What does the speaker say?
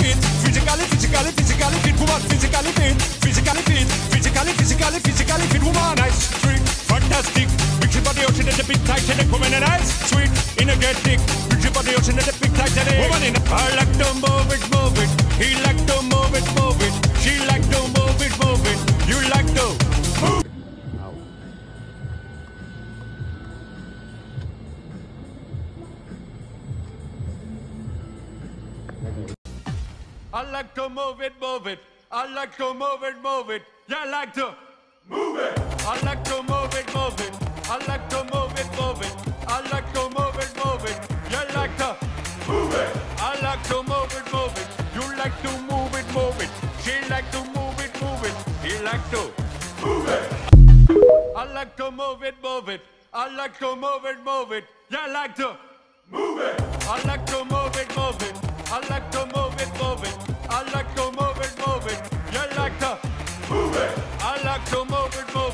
fit, physically fit woman, physically fit woman. Nice, sweet, fantastic. Big ship on the ocean and the big Titanic woman and nice, sweet, energetic. Big ship on the ocean and the big Titanic woman in. I like to move it, move it. He like to move it, move it. She like to move it, move it. You like to move. I like to move it, move it. I like to move it, move it. Yeah, I like to move it. I like to move it, move it. I like to move it, move it. I like to move it, move it. Yeah, I like to move it. I like to move it, move it. You like to move it, move it. She like to move it, move it. He like to move it. I like to move it, move it. I like to move it, move it. Yeah, I like to move it. I like to move it, move it. I like to move it, move it. I like to move it, move it. You like to move it. I like to move it, move it.